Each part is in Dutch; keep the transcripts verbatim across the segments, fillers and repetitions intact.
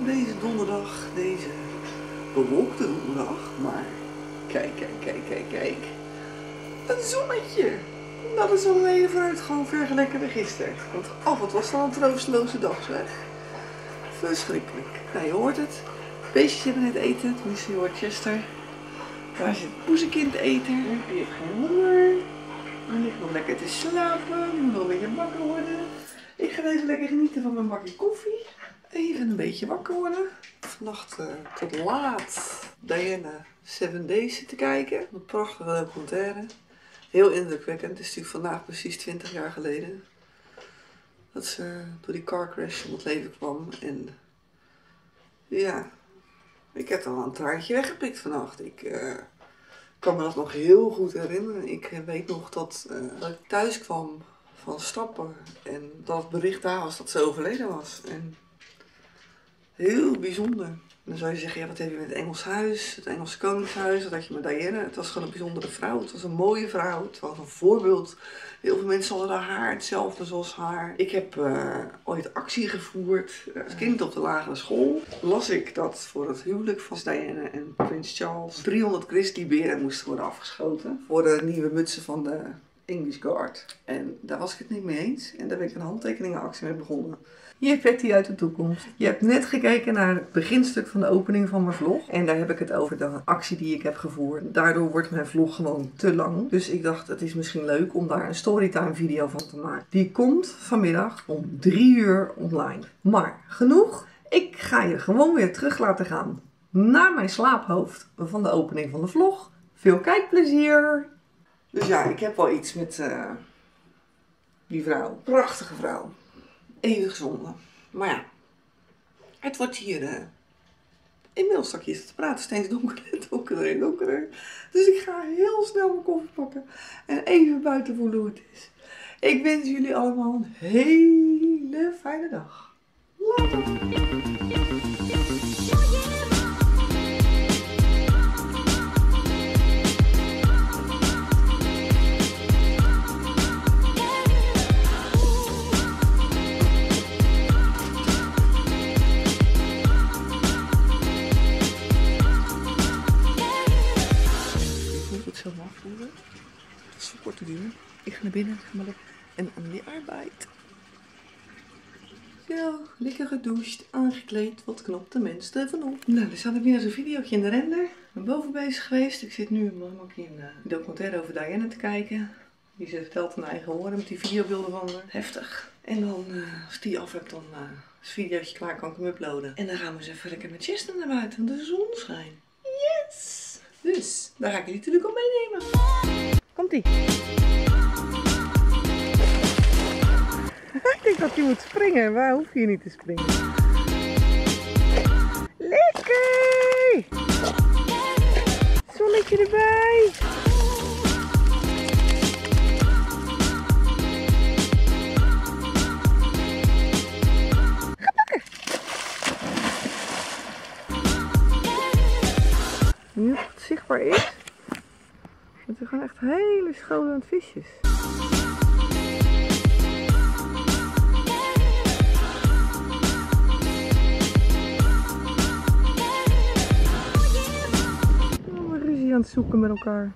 op deze donderdag, deze bewolkte donderdag. Maar kijk, kijk, kijk, kijk, kijk. Een zonnetje. Dat is wel een hele vooruitgang vergeleken met gisteren. Want af, wat was dan een troosteloze dag, zeg. Verschrikkelijk. Nou, je hoort het. Beestjes hebben net eten. Tenminste, je hoort Chester. Daar zit Poezekind eten. Die heeft geen honger. Die ligt nog lekker te slapen. Die moet nog een beetje wakker worden. Ik ga even lekker genieten van mijn bakje koffie. Even een beetje wakker worden. Vannacht uh, tot laat Diana Seven Days zitten kijken. Een prachtige documentaire. Heel indrukwekkend. Het is natuurlijk vandaag precies twintig jaar geleden dat ze door die car crash om het leven kwam. En ja, ik heb dan een traantje weggepikt vannacht. Ik uh, kan me dat nog heel goed herinneren. Ik weet nog dat, uh, dat ik thuis kwam van stappen en dat het bericht daar was dat ze overleden was. En heel bijzonder. En dan zou je zeggen, ja, wat heb je met het Engels huis, het Engelse koningshuis, wat had je met Diana? Het was gewoon een bijzondere vrouw, het was een mooie vrouw, het was een voorbeeld. Heel veel mensen hadden haar haar hetzelfde zoals haar. Ik heb uh, ooit actie gevoerd. Als kind op de lagere school las ik dat voor het huwelijk van Diana en prins Charles driehonderd grizzlyberen moesten worden afgeschoten voor de nieuwe mutsen van de English Guard. En daar was ik het niet mee eens. En daar ben ik een handtekeningenactie mee begonnen. Hier Patty uit de toekomst. Je hebt net gekeken naar het beginstuk van de opening van mijn vlog. En daar heb ik het over de actie die ik heb gevoerd. Daardoor wordt mijn vlog gewoon te lang. Dus ik dacht, het is misschien leuk om daar een storytime video van te maken. Die komt vanmiddag om drie uur online. Maar genoeg. Ik ga je gewoon weer terug laten gaan naar mijn slaaphoofd van de opening van de vlog. Veel kijkplezier. Dus ja, ik heb wel iets met uh, die vrouw. Prachtige vrouw. Eeuwig zonde. Maar ja, het wordt hier uh, inmiddels straks te praten steeds donkerder, donkerder en donkerder. Dus ik ga heel snel mijn koffie pakken en even buiten voelen hoe het is. Ik wens jullie allemaal een hele fijne dag. Later. Zo afvoeren. Dat is voor korte duur. Ik ga naar binnen en aan de arbeid. Zo, lekker gedoucht, aangekleed. Wat knapt de mens ervan op? Nou, er staat er weer eens een videootje in de render. Ik ben boven bezig geweest. Ik zit nu in een uh, documentaire over Diana te kijken. Die ze vertelt in eigen woorden met die videobeelden van haar. Heftig. En dan, uh, als die af heb, dan uh, is het videootje klaar, kan ik hem uploaden. En dan gaan we eens even lekker met Chester naar buiten, want de zon schijnt. Yes! Dus, daar ga ik jullie natuurlijk al meenemen. Komt-ie. Ik denk dat hij moet springen. Waar hoef je niet te springen? Lekker! Zonnetje erbij. Ga pakken. Nu het zichtbaar is, want er gaan echt hele schone visjes. Oh, ruzie aan het zoeken met elkaar.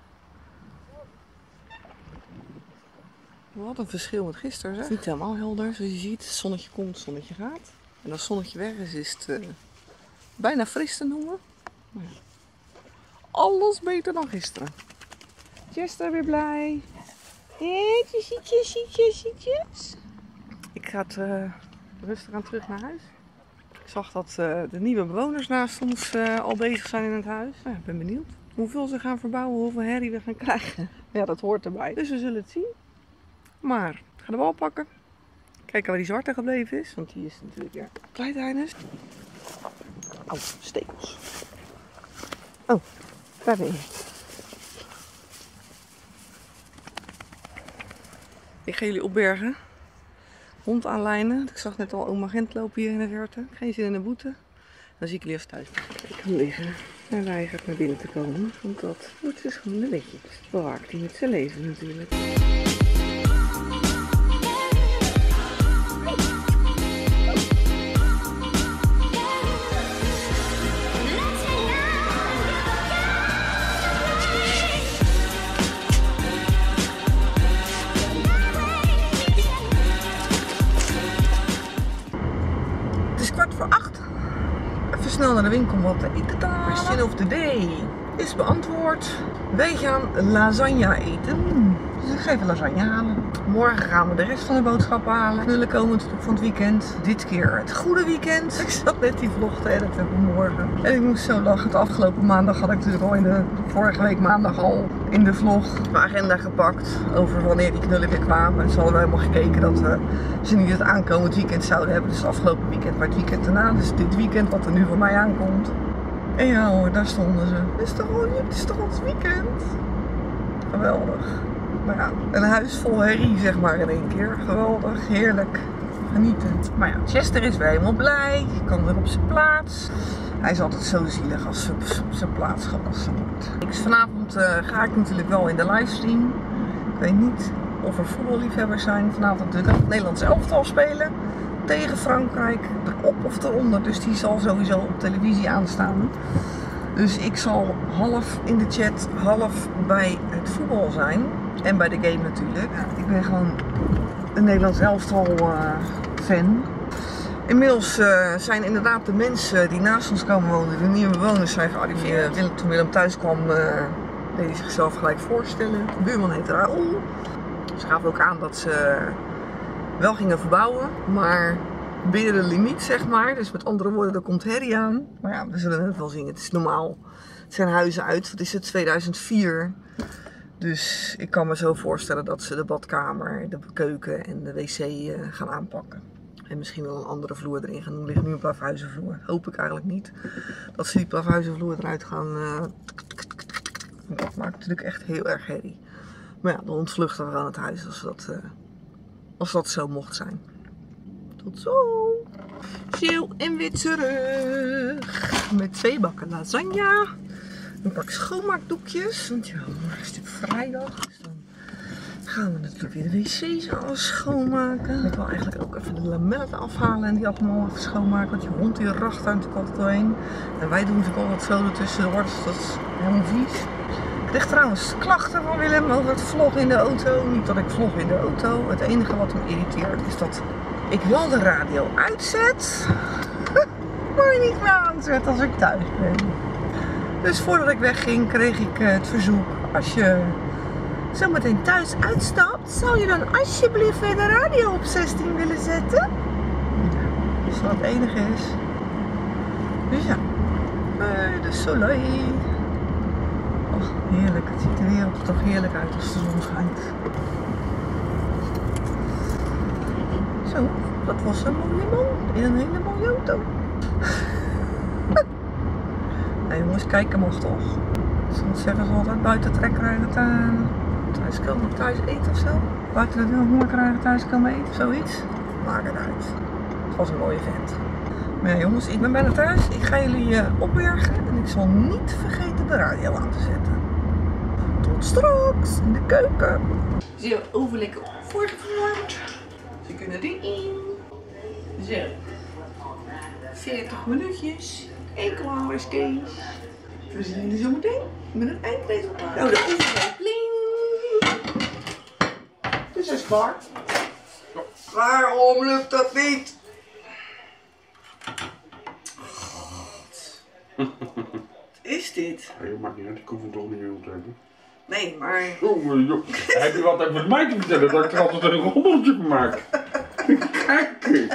Wat een verschil met gisteren, zeg. Het is niet helemaal helder, zoals je ziet. Het zonnetje komt, het zonnetje gaat. En als het zonnetje weg is, is het uh, bijna fris te noemen. Maar ja. Alles beter dan gisteren. Chester weer blij. Heetjes, zietjes, zietjes, zietjes. Ik ga het uh, rustig aan terug naar huis. Ik zag dat uh, de nieuwe bewoners naast ons uh, al bezig zijn in het huis. Nou, ik ben benieuwd hoeveel ze gaan verbouwen, hoeveel herrie we gaan krijgen. Ja, dat hoort erbij. Dus we zullen het zien. Maar ik ga de bal pakken. Kijken waar die zwarte gebleven is. Want die is natuurlijk weer kleintijdig. Oh, stekels. Oh. Daar ben je. Ik ga jullie opbergen. Hond aanlijnen. Ik zag net al oma Gent lopen hier in de verte. Geen zin in de boete. Dan zie ik jullie als thuis. Ik kan liggen. En weigert naar binnen te komen. Want dat wordt dus gewoon een beetje. Bewaakt hij met zijn leven natuurlijk. wat te eten te halen. Question of the day is beantwoord. Wij gaan lasagne eten. Dus ik ga even lasagne halen. Morgen gaan we de rest van de boodschappen halen. Knullen komen natuurlijk van het weekend. Dit keer het goede weekend. Ik zat net die vlog te editen vanmorgen. En ik moest zo lachen. De afgelopen maandag had ik natuurlijk al in de vorige week maandag al in de vlog mijn agenda gepakt. Over wanneer die knullen weer kwamen. En ze hadden we helemaal gekeken dat we ze niet het aankomend weekend zouden hebben. Dus het afgelopen weekend, maar het weekend daarna. Dus dit weekend wat er nu voor mij aankomt. En ja hoor, daar stonden ze. Het is toch al, het is toch ons weekend? Geweldig. Maar ja, een huis vol herrie zeg maar in één keer. Geweldig, heerlijk, genieten. Maar ja, Chester is weer helemaal blij. Ik kan weer op zijn plaats. Hij is altijd zo zielig als op zijn plaats gewassen wordt. Dus vanavond uh, ga ik natuurlijk wel in de livestream. Ik weet niet of er voetballiefhebbers zijn. Vanavond natuurlijk ook het Nederlands elftal spelen. Tegen Frankrijk, erop of eronder. Dus die zal sowieso op televisie aanstaan. Dus ik zal half in de chat, half bij het voetbal zijn. En bij de game natuurlijk. Ik ben gewoon een Nederlands elftal uh, fan. Inmiddels uh, zijn inderdaad de mensen die naast ons komen wonen, de nieuwe bewoners zijn gearriveerd. Uh, toen Willem thuis kwam, uh, deed hij zichzelf gelijk voorstellen. De buurman heet Raoul. Ze gaven ook aan dat ze wel gingen verbouwen, maar binnen de limiet zeg maar. Dus met andere woorden, er komt herrie aan. Maar ja, we zullen het wel zien. Het is normaal. Het zijn huizen uit, wat is het, tweeduizend vier. Dus ik kan me zo voorstellen dat ze de badkamer, de keuken en de wc uh, gaan aanpakken. En misschien wel een andere vloer erin gaan doen. Er ligt nu een plafuizenvloer. Hoop ik eigenlijk niet. Dat ze die plafuizenvloer eruit gaan. Uh... Dat maakt natuurlijk echt heel erg herrie. Maar ja, dan ontvluchten we aan het huis als dat, uh... als dat zo mocht zijn. Tot zo! Chill en weer terug. Met twee bakken lasagne. Een pak schoonmaakdoekjes. Want ja, morgen is het vrijdag. Dus dan gaan we natuurlijk weer de wc's alles schoonmaken. Ik wil eigenlijk ook even de lamellen afhalen en die allemaal even schoonmaken. Want je hond die racht daar natuurlijk altijd doorheen. En wij doen natuurlijk al wat zo ertussendoor. Dus dat is helemaal vies. Ik kreeg trouwens klachten van Willem over het vloggen in de auto. Niet dat ik vlog in de auto. Het enige wat me irriteert is dat ik wel de radio uitzet. Maar niet meer aanzet als ik thuis ben. Dus voordat ik wegging kreeg ik het verzoek, als je zo meteen thuis uitstapt, zou je dan alsjeblieft weer de radio op zestien willen zetten? Als dat het enige is. Dus ja, bij de soleil. Och, heerlijk. Het ziet de wereld er toch heerlijk uit als de zon schijnt. Zo, dat was een mooie man in een hele mooie auto. Nee jongens, kijken mag toch. Soms zeggen ze altijd buiten trek krijgen thuis komen thuis eten of zo. Buiten de honger krijgen thuis komen eten of zoiets. Maak het uit. Het was een mooie vent. Maar ja jongens, ik ben bijna thuis. Ik ga jullie uh, opbergen en ik zal niet vergeten de radio aan te zetten. Tot straks in de keuken. Zo, oven lekker voorgewarmd. Ze kunnen erin. Zo. veertig minuutjes. En klaar is Kees. We zien jullie zo meteen met een eindresultaat. Nou, de oven gaat bling. Dus dat is klaar. Waarom lukt dat niet? God. Wat is dit? Ja, dat maakt niet uit, ik hoef hem toch niet meer op te hebben. Nee, maar... Oh, joh. Heb je wat met mij te vertellen dat ik er altijd een rommeltje van maak? Kijk.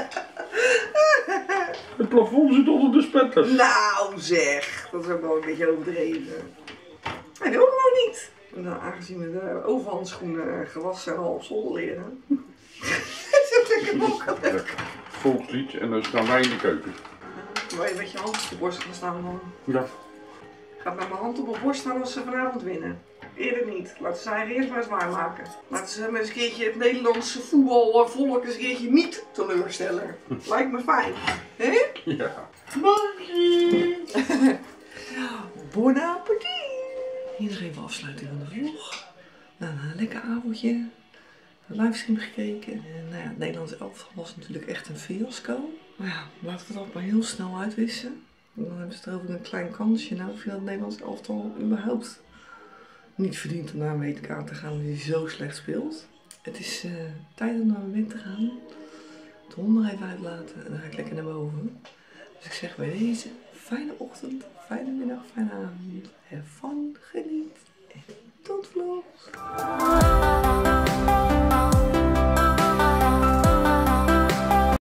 Het plafond zit onder de spetters. Nou zeg, dat is ook wel een beetje overdreven. Hij wil gewoon niet. Nou, aangezien we de overhandschoenen gewassen al op zolder liggen. Zit ik hem ook lekker. Volkslied en dan staan wij in de keuken. Waar je met je hand op de borst gaan staan man. Ja. Gaat met mijn hand op mijn borst staan als ze vanavond winnen. Eerder niet. Laten ze eigen eerst maar eens waarmaken. Laten ze met eens een keertje het Nederlandse voetbalvolk eens een keertje niet teleurstellen. Lijkt me fijn. Hé? Ja. Morgen! Bon appétit! Hier even afsluiting van de vlog. Nou, een lekker avondje. Een livestream gekeken. En nou ja, het Nederlandse elftal was natuurlijk echt een fiasco. Maar ja, laten we dat maar heel snel uitwissen. Dan hebben ze het over een klein kansje. Nou, ik vind dat het Nederlands elftal überhaupt niet verdient om naar een W K te gaan als hij zo slecht speelt. Het is uh, tijd om naar mijn bed te gaan. De hond nog even uitlaten en dan ga ik lekker naar boven. Dus ik zeg bij deze, fijne ochtend, fijne middag, fijne avond. Have fun, geniet en tot vlogs.